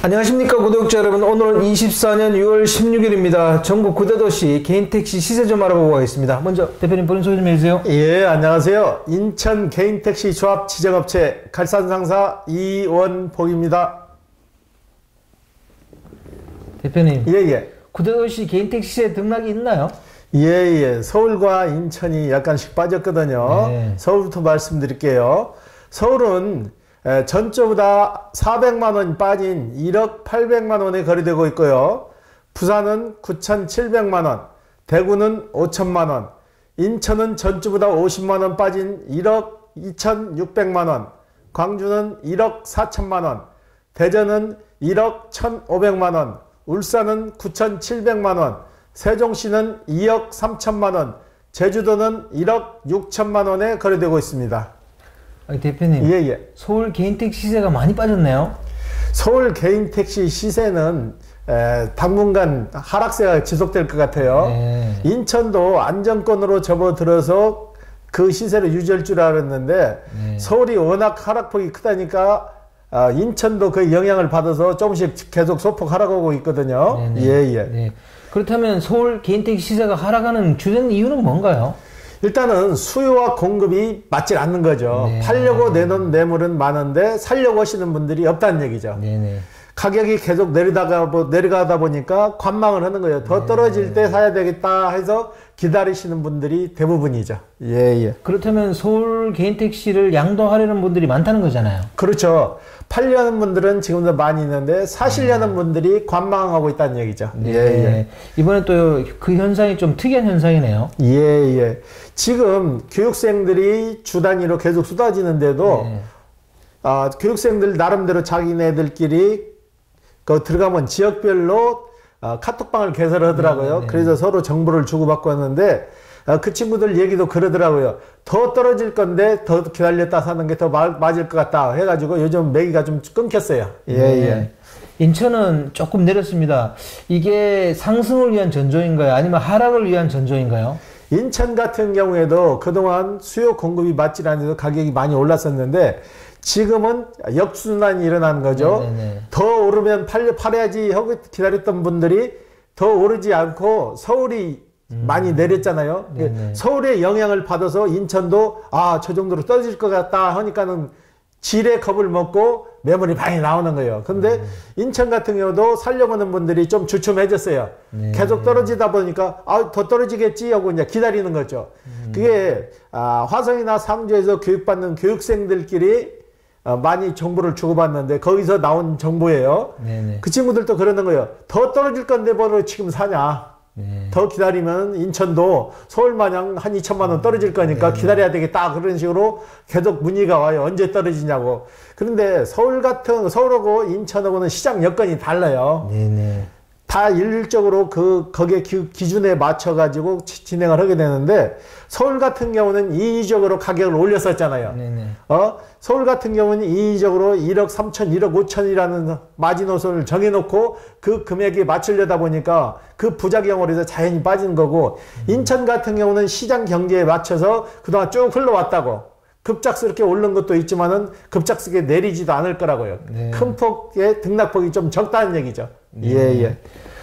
안녕하십니까 구독자 여러분. 오늘은 24년 6월 16일입니다. 전국 9대 도시 개인택시 시세 좀 알아보고 가겠습니다. 먼저 대표님 본인 소개 좀 해주세요. 예, 안녕하세요. 인천 개인택시 조합 지정업체 갈산상사 이원복입니다. 대표님, 예. 9대 도시 개인택시 시세 등락이 있나요? 예. 서울과 인천이 약간씩 빠졌거든요. 네. 서울부터 말씀드릴게요. 서울은 전주보다 400만원 빠진 1억 800만원에 거래되고 있고요. 부산은 9,700만원, 대구는 5천만원, 인천은 전주보다 50만원 빠진 1억 2,600만원, 광주는 1억 4천만원, 대전은 1억 1,500만원, 울산은 9,700만원, 세종시는 2억 3천만원, 제주도는 1억 6천만원에 거래되고 있습니다. 아니, 대표님, 예. 서울 개인택시 시세가 많이 빠졌네요. 서울 개인택시 시세는 당분간 하락세가 지속될 것 같아요. 네. 인천도 안정권으로 접어들어서 그 시세를 유지할 줄 알았는데 네. 서울이 워낙 하락폭이 크다니까 인천도 그 영향을 받아서 조금씩 계속 소폭 하락하고 있거든요. 예. 네. 그렇다면 서울 개인택시 시세가 하락하는 주된 이유는 뭔가요? 일단은 수요와 공급이 맞지 않는 거죠. 네. 팔려고 내놓은 매물은 많은데 살려고 하시는 분들이 없다는 얘기죠. 네네. 가격이 계속 내려가다 보니까 관망을 하는 거예요. 더 떨어질 때 사야 되겠다 해서 기다리시는 분들이 대부분이죠. 예. 그렇다면 서울 개인택시를 양도하려는 분들이 많다는 거잖아요. 그렇죠. 팔려는 분들은 지금도 많이 있는데 사시려는 분들이 관망하고 있다는 얘기죠. 네. 예. 이번에 또 그 현상이 좀 특이한 현상이네요. 예. 지금 교육생들이 주 단위로 계속 쏟아지는데도 교육생들 나름대로 자기네들끼리 들어가면 지역별로 카톡방을 개설하더라고요. 네. 그래서 서로 정보를 주고받고 하는데 그 친구들 얘기도 그러더라고요. 더 떨어질 건데 더 기다렸다 사는 게 더 맞을 것 같다 해가지고 요즘 매기가 좀 끊겼어요. 예. 인천은 조금 내렸습니다. 이게 상승을 위한 전조인가요? 아니면 하락을 위한 전조인가요? 인천 같은 경우에도 그동안 수요 공급이 맞지 않아서 가격이 많이 올랐었는데 지금은 역순환이 일어나는 거죠. 네네. 더 오르면 팔아야지 하고 기다렸던 분들이 더 오르지 않고 서울이 많이 내렸잖아요. 네네. 서울의 영향을 받아서 인천도 저 정도로 떨어질 것 같다 하니까는 지레 겁을 먹고 매물이 많이 나오는 거예요. 근데 인천 같은 경우도 살려고 하는 분들이 좀 주춤해졌어요. 네. 계속 떨어지다 보니까 더 떨어지겠지 하고 이제 기다리는 거죠. 그게 화성이나 상주에서 교육받는 교육생들끼리 많이 정보를 주고받는데 거기서 나온 정보예요. 네네. 그 친구들도 그러는 거예요. 더 떨어질 건데 뭐 지금 사냐. 네. 더 기다리면 인천도 서울마냥 한 2천만 원 떨어질 거니까 기다려야 되겠다. 그런 식으로 계속 문의가 와요. 언제 떨어지냐고. 그런데 서울하고 인천하고는 시장 여건이 달라요. 네네. 다 일률적으로 거기에 기준에 맞춰가지고 진행을 하게 되는데 서울 같은 경우는 인위적으로 가격을 올렸었잖아요. 네네. 서울 같은 경우는 인위적으로 1억 3천, 1억 5천이라는 마지노선을 정해놓고 그 금액에 맞추려다 보니까 그 부작용으로 해서 자연히 빠진 거고 인천 같은 경우는 시장 경제에 맞춰서 그동안 쭉 흘러왔다고 급작스럽게 오른 것도 있지만은 급작스럽게 내리지도 않을 거라고요. 네. 큰 폭의 등락폭이 좀 적다는 얘기죠. 네. 예.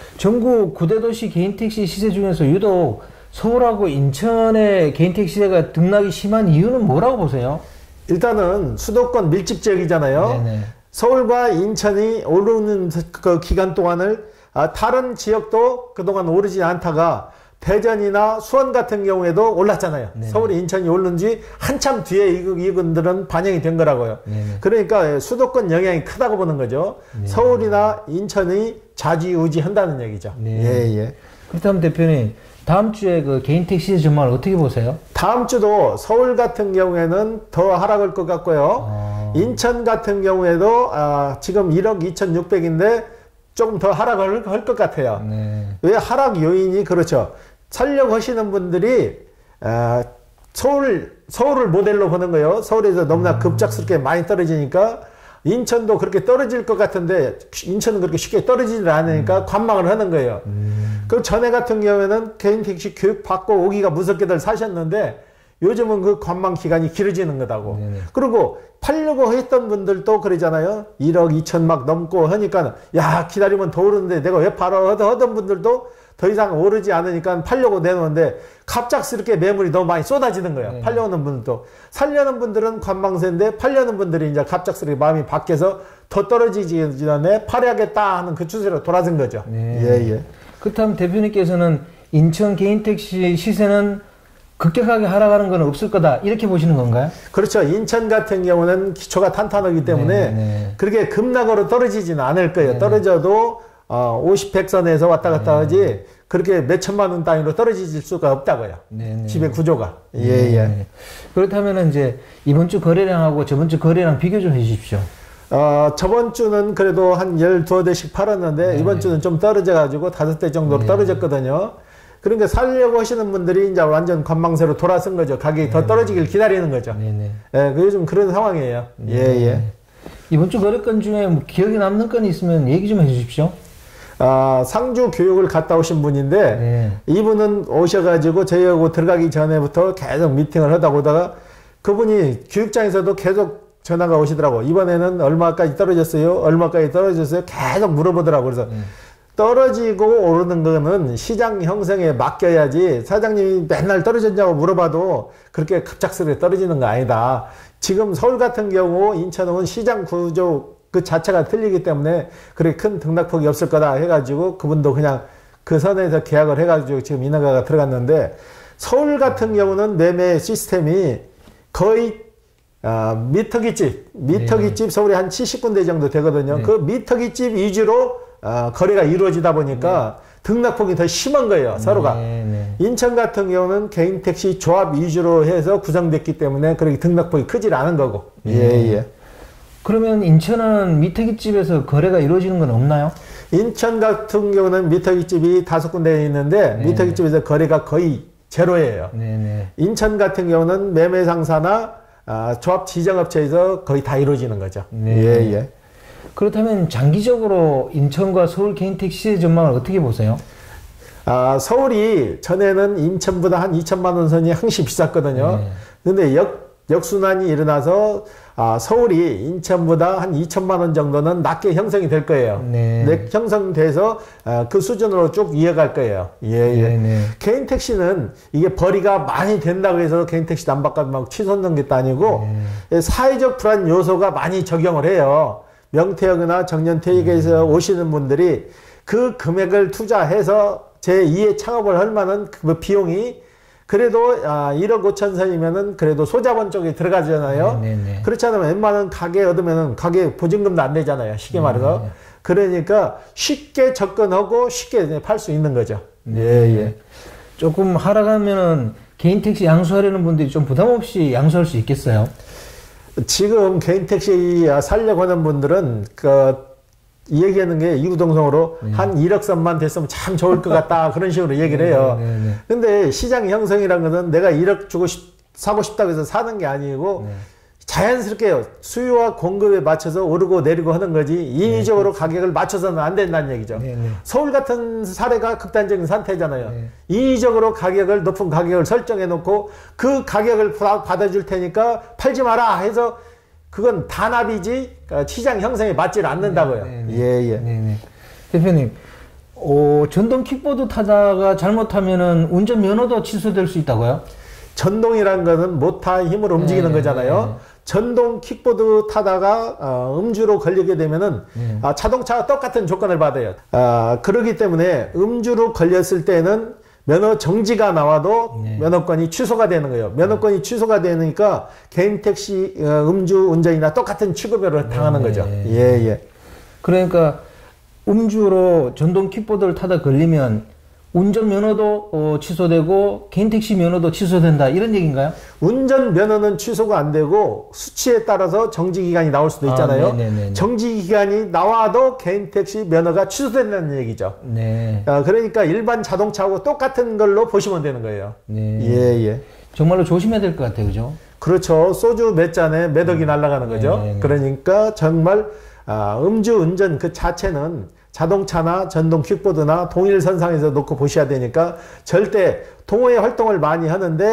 전국 9대 도시 개인택시 시세 중에서 유독 서울하고 인천의 개인택시 시세가 등락이 심한 이유는 뭐라고 보세요? 일단은 수도권 밀집 지역이잖아요. 네네. 서울과 인천이 오르는 그 기간 동안을 다른 지역도 그동안 오르지 않다가 대전이나 수원 같은 경우에도 올랐잖아요. 네네. 서울이 인천이 오른 지 한참 뒤에 이분들은 반영이 된 거라고요. 네네. 그러니까 수도권 영향이 크다고 보는 거죠. 네네. 서울이나 인천이 좌지우지한다는 얘기죠. 네. 예. 그렇다면 대표님, 다음 주에 그 개인택시 시세 전망을 어떻게 보세요? 다음 주도 서울 같은 경우에는 더 하락할 것 같고요. 인천 같은 경우에도 지금 1억 2,600인데 조금 더 하락을 할 것 같아요. 네. 왜 하락 요인이 그렇죠. 살려고 하시는 분들이 서울을 모델로 보는 거예요. 서울에서 너무나 급작스럽게 많이 떨어지니까 인천도 그렇게 떨어질 것 같은데 인천은 그렇게 쉽게 떨어지질 않으니까 관망을 하는 거예요. 그 전에 같은 경우에는 개인택시 교육받고 오기가 무섭게들 사셨는데 요즘은 그 관망 기간이 길어지는 거다고. 네네. 그리고 팔려고 했던 분들도 그러잖아요. 1억 2천 막 넘고 하니까 야 기다리면 더 오르는데 내가 왜 팔아 하던 분들도 더 이상 오르지 않으니까 팔려고 내놓는데 갑작스럽게 매물이 너무 많이 쏟아지는 거예요. 네네. 팔려는 분들도. 살려는 분들은 관망세인데 팔려는 분들이 이제 갑작스럽게 마음이 바뀌어서 더 떨어지기 전에 팔아야겠다 하는 그 추세로 돌아선 거죠. 네. 예, 예. 그렇다면 대표님께서는 인천 개인택시 시세는 급격하게 하락하는 건 없을 거다 이렇게 보시는 건가요? 그렇죠. 인천 같은 경우는 기초가 탄탄하기 때문에 네네. 그렇게 급락으로 떨어지지는 않을 거예요. 네네. 떨어져도 50, 100선에서 왔다 갔다 하지 그렇게 몇 천만 원 단위로 떨어질 수가 없다고요. 네네. 집의 구조가. 예, 네. 예. 그렇다면 이제 이번 주 거래량하고 저번 주 거래량 비교 좀 해주십시오. 저번 주는 그래도 한 12대씩 팔았는데 네. 이번 주는 좀 떨어져가지고 5대 정도로 떨어졌거든요. 그러니까 살려고 하시는 분들이 이제 완전 관망세로 돌아선 거죠. 가격이 더 떨어지길 기다리는 거죠. 네네. 예, 그 요즘 그런 상황이에요. 예, 예. 이번 주 거래건 중에 뭐 기억에 남는 건이 있으면 얘기 좀 해주십시오. 상주 교육을 갔다 오신 분인데 네. 이분은 오셔가지고 저희하고 들어가기 전에부터 계속 미팅을 하다 보다가 그분이 교육장에서도 계속 전화가 오시더라고. 이번에는 얼마까지 떨어졌어요? 얼마까지 떨어졌어요? 계속 물어보더라고. 그래서 떨어지고 오르는 거는 시장 형성에 맡겨야지 사장님이 맨날 떨어졌냐고 물어봐도 그렇게 갑작스럽게 떨어지는 거 아니다. 지금 서울 같은 경우 인천은 시장 구조 그 자체가 틀리기 때문에 그렇게 큰 등락폭이 없을 거다 해가지고 그분도 그냥 그 선에서 계약을 해가지고 지금 인허가가 들어갔는데 서울 같은 경우는 매매 시스템이 거의 미터기집 서울에 한 70군데 정도 되거든요. 그 미터기집 위주로 거래가 이루어지다 보니까 등락폭이 더 심한 거예요. 서로가. 인천 같은 경우는 개인택시 조합 위주로 해서 구성됐기 때문에 그렇게 등락폭이 크질 않은 거고. 예. 그러면 인천은 미터기집에서 거래가 이루어지는 건 없나요? 인천 같은 경우는 미터기집이 5군데 있는데 미터기집에서 거래가 거의 제로예요. 인천 같은 경우는 매매상사나 조합 지정업체에서 거의 다 이루어지는 거죠. 예. 그렇다면 장기적으로 인천과 서울 개인택시 시세 전망을 어떻게 보세요? 서울이 전에는 인천보다 한 2천만 원 선이 항시 비쌌거든요. 근데 역순환이 일어나서 서울이 인천보다 한 2천만 원 정도는 낮게 형성이 될 거예요. 형성돼서 그 수준으로 쭉 이어갈 거예요. 개인택시는 이게 벌이가 많이 된다고 해서 개인택시 난방값이 막 치솟는 게 아니고 사회적 불안 요소가 많이 적용을 해요. 명퇴하거나 정년퇴직에서 오시는 분들이 그 금액을 투자해서 제2의 창업을 할 만한 그 비용이 그래도 1억 5천 선이면은 그래도 소자본 쪽에 들어가잖아요. 그렇지 않으면 웬만한 가게 얻으면은 가게 보증금도 안 내잖아요. 쉽게 말해서. 그러니까 쉽게 접근하고 쉽게 팔 수 있는 거죠. 조금 하락하면은 개인택시 양수하려는 분들이 좀 부담 없이 양수할 수 있겠어요? 지금 개인택시 살려고 하는 분들은 얘기하는 게 이구동성으로 한 1억 선만 됐으면 참 좋을 것 같다 그런 식으로 얘기를 해요. 근데 시장 형성이라는 것은 내가 1억 주고 사고 싶다고 해서 사는 게 아니고 자연스럽게 수요와 공급에 맞춰서 오르고 내리고 하는 거지 인위적으로 가격을 맞춰서는 안 된다는 얘기죠. 서울 같은 사례가 극단적인 상태잖아요. 인위적으로 높은 가격을 설정해 놓고 그 가격을 받아줄 테니까 팔지 마라 해서 그건 단합이지 시장 형성에 맞지 않는다고요. 대표님, 전동 킥보드 타다가 잘못하면은 운전 면허도 취소될 수 있다고요? 전동이라는 것은 모터 힘으로 움직이는 거잖아요. 전동 킥보드 타다가 음주로 걸리게 되면은 자동차와 똑같은 조건을 받아요. 그렇기 때문에 음주로 걸렸을 때는 면허 정지가 나와도 면허권이 취소가 되는 거예요. 면허권이 취소가 되니까 개인택시 음주 운전이나 똑같은 취급을 당하는 거죠. 그러니까 음주로 전동 킥보드를 타다 걸리면 운전면허도 취소되고 개인택시 면허도 취소된다 이런 얘기인가요? 운전면허는 취소가 안 되고 수치에 따라서 정지기간이 나올 수도 있잖아요. 정지기간이 나와도 개인택시 면허가 취소된다는 얘기죠. 그러니까 일반 자동차하고 똑같은 걸로 보시면 되는 거예요. 정말로 조심해야 될 것 같아요. 그죠? 그렇죠. 소주 몇 잔에 몇 억이 날아가는 거죠. 그러니까 정말 음주운전 그 자체는 자동차나 전동 킥보드나 동일선상에서 놓고 보셔야 되니까 절대 동호회 활동을 많이 하는데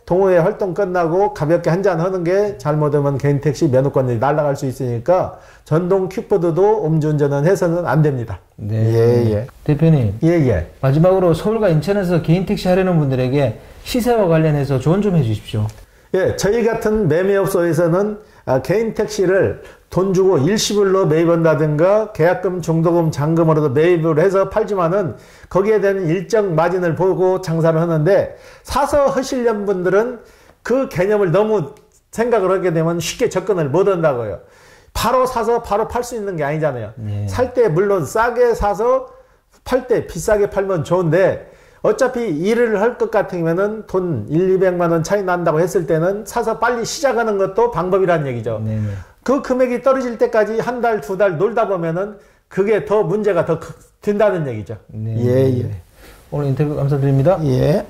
동호회 활동 끝나고 가볍게 한잔 하는 게 잘못하면 개인 택시 면허권이 날아갈 수 있으니까 전동 킥보드도 음주운전은 해서는 안 됩니다. 네. 예. 대표님. 예. 마지막으로 서울과 인천에서 개인 택시 하려는 분들에게 시세와 관련해서 조언 좀 해주십시오. 예, 저희 같은 매매업소에서는 개인 택시를 돈 주고 일시불로 매입한다든가 계약금, 중도금, 잔금으로도 매입을 해서 팔지만은 거기에 대한 일정 마진을 보고 장사를 하는데 사서 하시려는 분들은 그 개념을 너무 생각을 하게 되면 쉽게 접근을 못 한다고요. 바로 사서 바로 팔 수 있는 게 아니잖아요. 네. 살 때 물론 싸게 사서 팔 때 비싸게 팔면 좋은데 어차피 일을 할 것 같으면은 돈 200만 원 차이 난다고 했을 때는 사서 빨리 시작하는 것도 방법이라는 얘기죠. 네네. 그 금액이 떨어질 때까지 한 달, 두 달 놀다 보면은 그게 더 문제가 더 된다는 얘기죠. 네. 예. 오늘 인터뷰 감사드립니다. 예.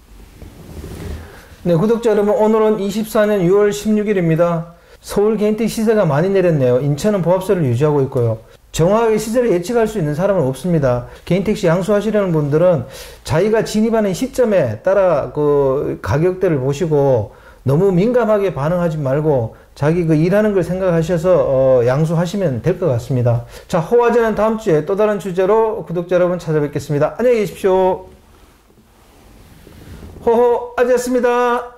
네, 구독자 여러분, 오늘은 24년 6월 16일입니다. 서울 개인택시 시세가 많이 내렸네요. 인천은 보합세를 유지하고 있고요. 정확하게 시세를 예측할 수 있는 사람은 없습니다. 개인택시 양수하시려는 분들은 자기가 진입하는 시점에 따라 그 가격대를 보시고 너무 민감하게 반응하지 말고 자기 그 일하는 걸 생각하셔서 양수하시면 될 것 같습니다. 자, 호화제는 다음 주에 또 다른 주제로 구독자 여러분 찾아뵙겠습니다. 안녕히 계십시오. 호호아제였습니다.